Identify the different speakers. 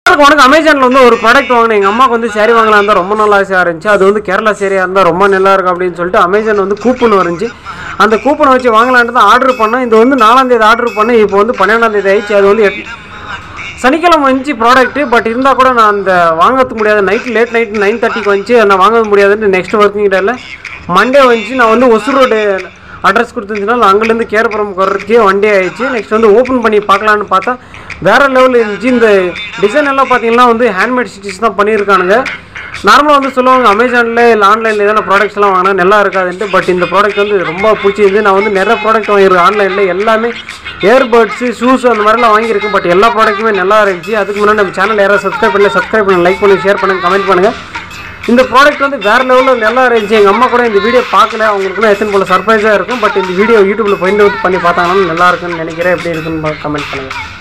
Speaker 1: உனக்கு அமேசானில் வந்து ஒரு ப்ராடக்ட் வாங்கினேன், எங்கள் அம்மாவுக்கு வந்து சேரீ வாங்கலாம் இருந்தால் ரொம்ப நல்லா ஆசையாக இருந்துச்சு. அது வந்து கேரளா சேரியாக இருந்தால் ரொம்ப நல்லா இருக்கும் அப்படின்னு சொல்லிட்டு அமேசான் வந்து கூப்பன் வந்துச்சு. அந்த கூப்பனை வச்சு வாங்கலான்ட்டு தான் ஆர்டர் பண்ணேன். இது வந்து 4ஆம் தேதி ஆர்டர் பண்ணேன், இப்போ வந்து 12ஆம் தேதி ஆயிடுச்சு. அது வந்து சனிக்கிழமை வந்துச்சு ப்ராடக்ட்டு. பட் இருந்தால் கூட நான் அந்த வாங்கிறது முடியாது. லேட் நைட்டு 9:30க்கு வந்துச்சு. நான் வாங்க முடியாதுன்னு நெக்ஸ்ட் ஒர்க்கிங் டேயில் மண்டே வந்துச்சு. நான் வந்து ஒசூர் ரோடு அட்ரஸ் கொடுத்துருந்துச்சுன்னா அங்கேருந்து கேரப்புறம் வர்றதுக்கே வண்டே ஆயிடுச்சு. நெக்ஸ்ட் வந்து ஓப்பன் பண்ணி பார்க்கலான்னு பார்த்தா வேறு லெவலில் இருந்துச்சு. இந்த டிசைன் எல்லாம் பார்த்தீங்கன்னா வந்து ஹேண்ட்மேட் ஸ்டிச்சஸ் தான் பண்ணியிருக்கானுங்க. நார்மலாக வந்து சொல்லுவாங்க அமேசானில் இல்லை ஆன்லைனில் எதனா ப்ராடக்ட்ஸ்லாம் வாங்கினா நல்லா இருக்காதுன்ட்டு. பட் இந்த ப்ராடக்ட் வந்து ரொம்ப பிடிச்சிருந்து. நான் வந்து நிறைய ப்ராடக்ட் வாங்கியிருக்கேன் ஆன்லைனில். எல்லாமே இயர்பட்ஸு, ஷூஸ் அந்த மாதிரிலாம் வாங்கியிருக்கேன். பட் எல்லா ப்ராடக்ட்டுமே நல்லா இருந்துச்சு. அதுக்கு முன்னாடி நம்ம சேனல் யாராவது சப்ஸ்கிரைப் பண்ணி லைக் பண்ணி ஷேர் பண்ணுங்கள், கமெண்ட் பண்ணுங்கள். இந்த ப்ராடக்ட் வந்து வேறு லெவலில் நல்லா இருந்துச்சு. எங்கள் அம்மா கூட இந்த வீடியோ பார்க்கல, அவங்களுக்குலாம் எத்தனை போல் சர்ப்ரைஸாக இருக்கும். பட் இந்த வீடியோ யூடியூப்பில் பண்ணி பார்த்தாங்கன்னா நல்லா இருக்குன்னு நினைக்கிறேன். எப்படி இருக்குன்னு கமெண்ட் பண்ணுங்கள்.